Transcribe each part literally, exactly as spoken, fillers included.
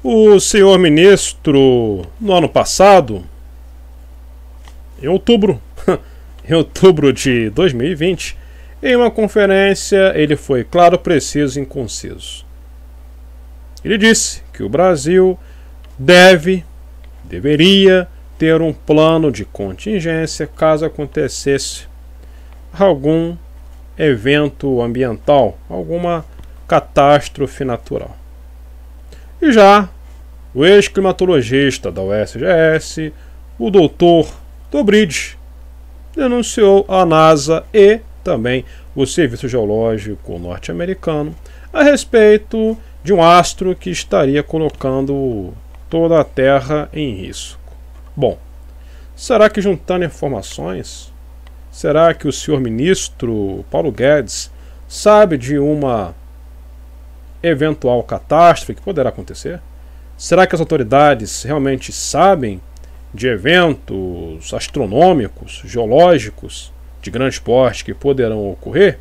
O senhor ministro, no ano passado, em outubro, em outubro de dois mil e vinte, em uma conferência, ele foi claro, preciso e conciso. Ele disse que o Brasil deve, deveria ter um plano de contingência caso acontecesse algum evento ambiental, alguma catástrofe natural. E já o ex-climatologista da U S G S, o doutor Dobridge, denunciou a NASA e também o Serviço Geológico norte-americano a respeito de um astro que estaria colocando toda a Terra em risco. Bom, será que juntando informações, será que o senhor ministro Paulo Guedes sabe de uma eventual catástrofe que poderá acontecer? Será que as autoridades realmente sabem de eventos astronômicos, geológicos, de grande porte que poderão ocorrer?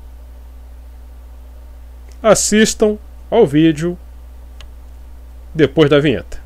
Assistam ao vídeo depois da vinheta.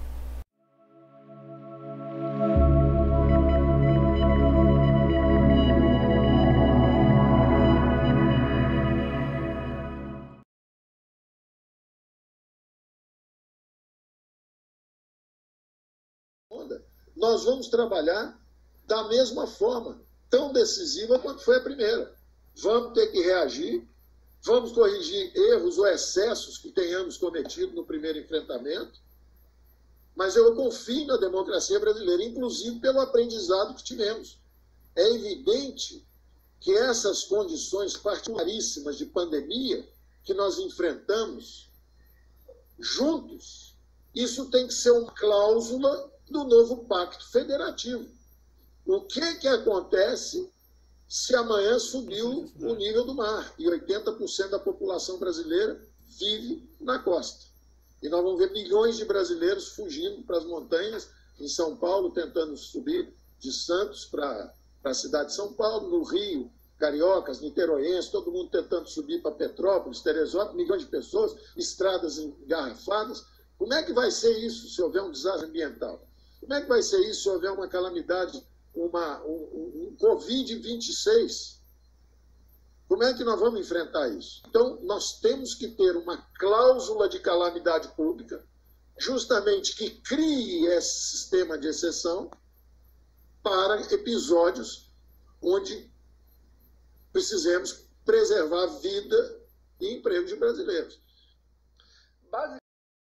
Nós vamos trabalhar da mesma forma, tão decisiva quanto foi a primeira. Vamos ter que reagir, vamos corrigir erros ou excessos que tenhamos cometido no primeiro enfrentamento, mas eu confio na democracia brasileira, inclusive pelo aprendizado que tivemos. É evidente que essas condições particularíssimas de pandemia que nós enfrentamos juntos, isso tem que ser uma cláusula do novo Pacto Federativo. O que que acontece se amanhã subiu o nível do mar e oitenta por cento da população brasileira vive na costa? E nós vamos ver milhões de brasileiros fugindo para as montanhas, em São Paulo, tentando subir de Santos para a cidade de São Paulo, no Rio, cariocas, niteroenses, todo mundo tentando subir para Petrópolis, Teresópolis, milhões de pessoas, estradas engarrafadas. Como é que vai ser isso se houver um desastre ambiental? Como é que vai ser isso se houver uma calamidade, uma, um, um Covid vinte e seis? Como é que nós vamos enfrentar isso? Então, nós temos que ter uma cláusula de calamidade pública, justamente que crie esse sistema de exceção para episódios onde precisemos preservar a vida e emprego de brasileiros. Base...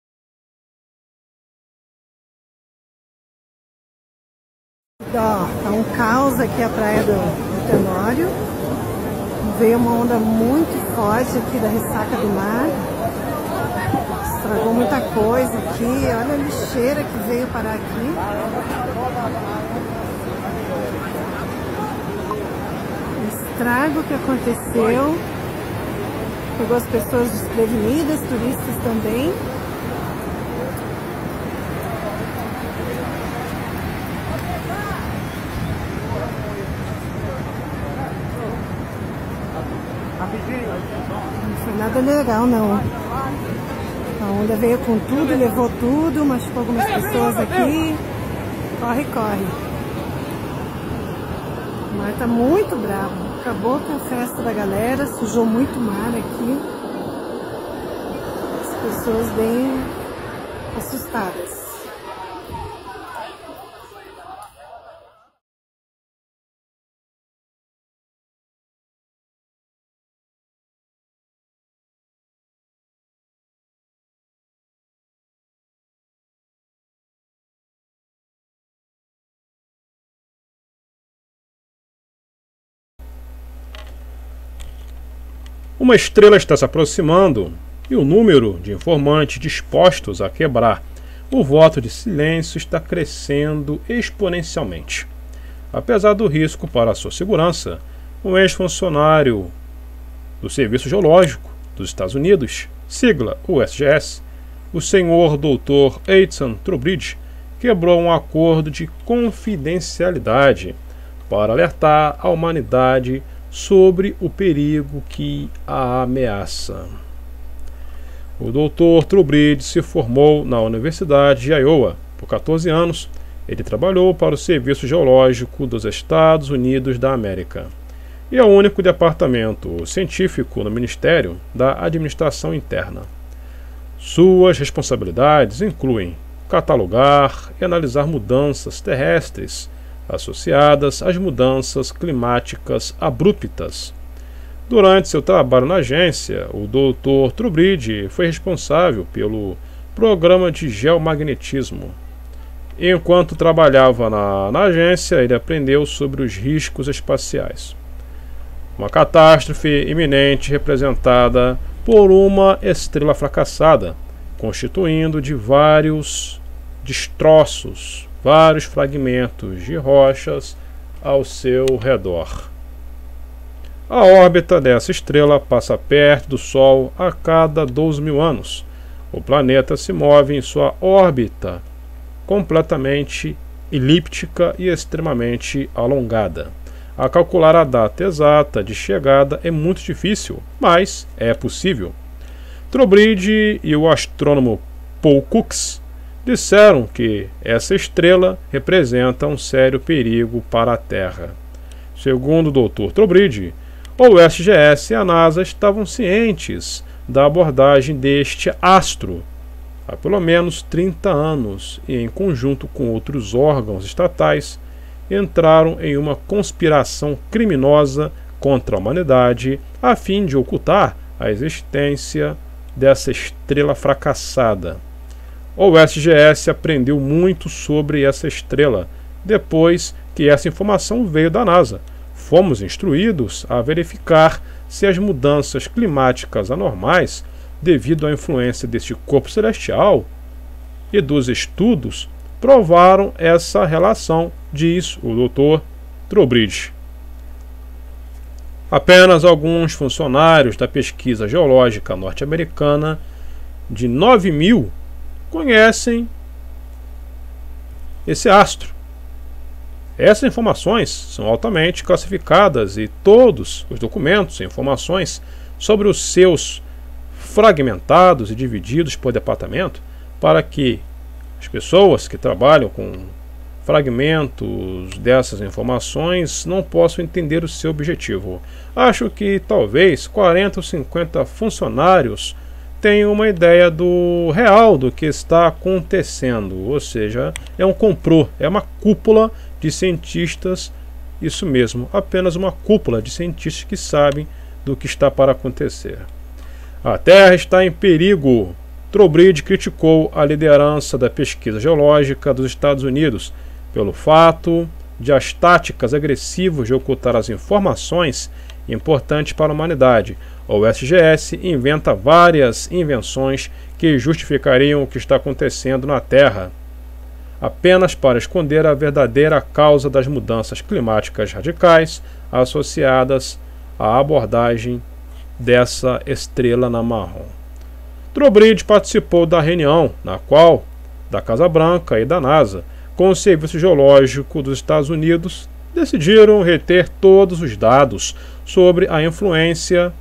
Tá um caos aqui a praia do Tenório. Veio uma onda muito forte aqui da ressaca do mar. Estragou muita coisa aqui. Olha a lixeira que veio parar aqui. O estrago que aconteceu. Pegou as pessoas desprevenidas, turistas também. Não foi nada legal, não. A onda veio com tudo, levou tudo, machucou algumas pessoas aqui. Corre, corre. O mar tá muito bravo. Acabou com a festa da galera, sujou muito mar aqui. As pessoas bem assustadas. Uma estrela está se aproximando e o número de informantes dispostos a quebrar o voto de silêncio está crescendo exponencialmente. Apesar do risco para a sua segurança, um ex-funcionário do Serviço Geológico dos Estados Unidos, sigla U S G S, o senhor doutor Edson Trubridge, quebrou um acordo de confidencialidade para alertar a humanidade sobre o perigo que a ameaça. O doutor Trowbridge se formou na Universidade de Iowa. Por quatorze anos, ele trabalhou para o Serviço Geológico dos Estados Unidos da América e é o único departamento científico no Ministério da Administração Interna. Suas responsabilidades incluem catalogar e analisar mudanças terrestres associadas às mudanças climáticas abruptas. Durante seu trabalho na agência, o doutor Trowbridge foi responsável pelo programa de geomagnetismo. Enquanto trabalhava na, na agência, ele aprendeu sobre os riscos espaciais. Uma catástrofe iminente representada por uma estrela fracassada, constituindo de vários destroços, vários fragmentos de rochas ao seu redor. A órbita dessa estrela passa perto do Sol a cada doze mil anos. O planeta se move em sua órbita completamente elíptica e extremamente alongada. A calcular a data exata de chegada é muito difícil, mas é possível. Trowbridge e o astrônomo Paul Cox disseram que essa estrela representa um sério perigo para a Terra. Segundo o doutor Trowbridge, o U S G S e a NASA estavam cientes da abordagem deste astro há pelo menos trinta anos e, em conjunto com outros órgãos estatais, entraram em uma conspiração criminosa contra a humanidade a fim de ocultar a existência dessa estrela fracassada. O U S G S aprendeu muito sobre essa estrela depois que essa informação veio da NASA. Fomos instruídos a verificar se as mudanças climáticas anormais, devido à influência deste corpo celestial, e dos estudos provaram essa relação, diz o doutor Trowbridge. Apenas alguns funcionários da pesquisa geológica norte-americana de nove mil conhecem esse astro. Essas informações são altamente classificadas e todos os documentos e informações sobre os seus fragmentados e divididos por departamento para que as pessoas que trabalham com fragmentos dessas informações não possam entender o seu objetivo. Acho que talvez quarenta ou cinquenta funcionários tenham uma ideia do real do que está acontecendo, ou seja, é um complô, é uma cúpula de cientistas, isso mesmo, apenas uma cúpula de cientistas que sabem do que está para acontecer. A Terra está em perigo. Trowbridge criticou a liderança da pesquisa geológica dos Estados Unidos pelo fato de as táticas agressivas de ocultar as informações importantes para a humanidade. O U S G S inventa várias invenções que justificariam o que está acontecendo na Terra, apenas para esconder a verdadeira causa das mudanças climáticas radicais associadas à abordagem dessa estrela na marrom. Trowbridge participou da reunião na qual, da Casa Branca e da NASA, com o Serviço Geológico dos Estados Unidos, decidiram reter todos os dados sobre a influência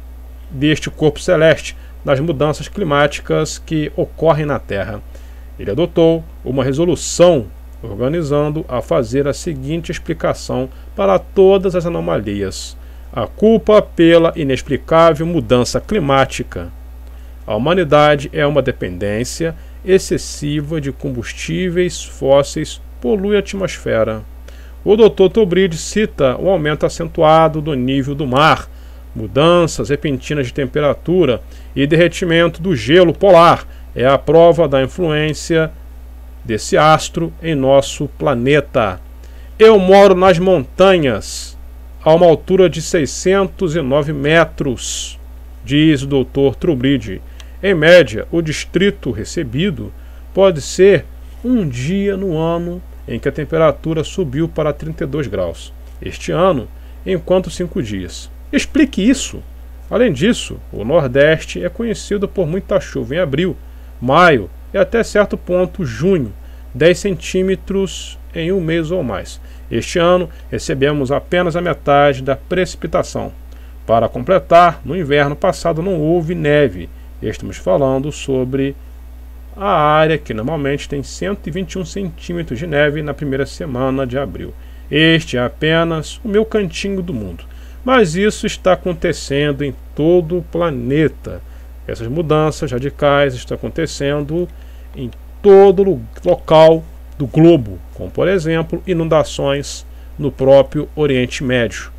deste corpo celeste nas mudanças climáticas que ocorrem na Terra. Ele adotou uma resolução organizando a fazer a seguinte explicação para todas as anomalias: a culpa pela inexplicável mudança climática. A humanidade é uma dependência excessiva de combustíveis fósseis, polui a atmosfera. O doutor Trowbridge cita o aumento acentuado do nível do mar, mudanças repentinas de temperatura e derretimento do gelo polar. É a prova da influência desse astro em nosso planeta. Eu moro nas montanhas, a uma altura de seiscentos e nove metros, diz o doutor Trowbridge. Em média, o distrito recebido pode ser um dia no ano em que a temperatura subiu para trinta e dois graus. Este ano, enquanto cinco dias. Explique isso. Além disso, o Nordeste é conhecido por muita chuva em abril, maio e até certo ponto junho, dez centímetros em um mês ou mais. Este ano, recebemos apenas a metade da precipitação. Para completar, no inverno passado não houve neve Estamos falando sobre a área que normalmente tem cento e vinte e um centímetros de neve na primeira semana de abril. Este é apenas o meu cantinho do mundo, mas isso está acontecendo em todo o planeta. Essas mudanças radicais estão acontecendo em todo local do globo, como por exemplo inundações no próprio Oriente Médio.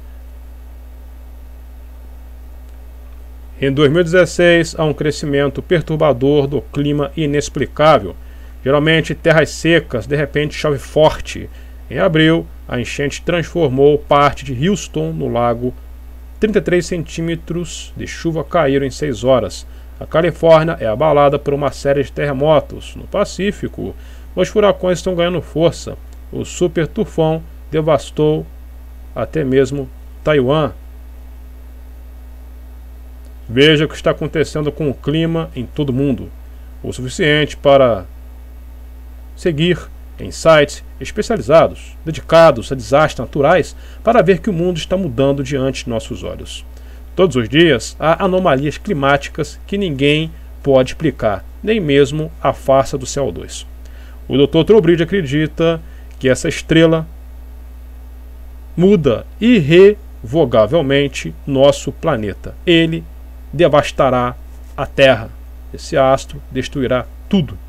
Em dois mil e dezesseis, há um crescimento perturbador do clima inexplicável. Geralmente terras secas, de repente chove forte. Em abril, a enchente transformou parte de Houston no lago. trinta e três centímetros de chuva caíram em seis horas. A Califórnia é abalada por uma série de terremotos. No Pacífico, os furacões estão ganhando força. O super tufão devastou até mesmo Taiwan. Veja o que está acontecendo com o clima em todo o mundo. O suficiente para seguir em sites especializados, dedicados a desastres naturais, para ver que o mundo está mudando diante de nossos olhos. Todos os dias há anomalias climáticas que ninguém pode explicar, nem mesmo a farsa do C O dois. O doutor Trowbridge acredita que essa estrela muda irrevogavelmente nosso planeta. Ele devastará a Terra. Esse astro destruirá tudo.